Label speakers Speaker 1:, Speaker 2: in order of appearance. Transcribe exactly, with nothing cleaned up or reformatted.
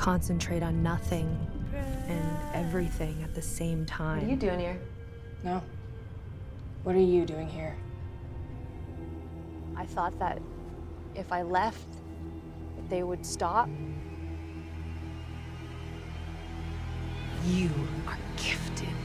Speaker 1: concentrate on nothing and everything at the same time.
Speaker 2: What are you doing here?
Speaker 3: No. What are you doing here?
Speaker 2: I thought that if I left, that they would stop.
Speaker 1: You are gifted.